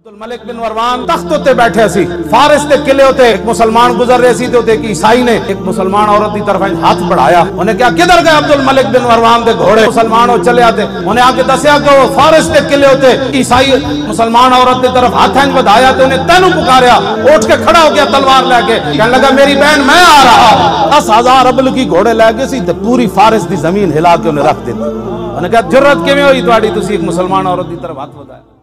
अब्दुल मलिक बिन मरवान तख्त उत्ते बैठे सी, फारिस दे किले उत्ते एक मुसलमान गुजर रहे सी, ते एक ईसाई ने एक मुसलमान औरत की तरफ हाथ बढ़ाया। उन्हें क्या किधर गए अब्दुल मलिक बिन मरवान दे घोड़े? मुसलमान हो चले आते, उन्हें आके दसिया कि वो फारिस दे किले उत्ते ईसाई मुसलमान औरत की तरफ हाथ बढ़ाया, तो उन्हें तेनू पुकारिया, उठ के खड़ा हो गया तलवार लेके, कहने लगा मेरी बहन मैं आ रहा। 10,000 अबल की घोड़े लैके सी, पूरी फारिस की जमीन हिला के उन्हें रख दी। उन्हें क्या जुर्रत किवें होई तुहाडी, तुसीं एक मुसलमान औरत की तरफ हाथ बढ़ाया?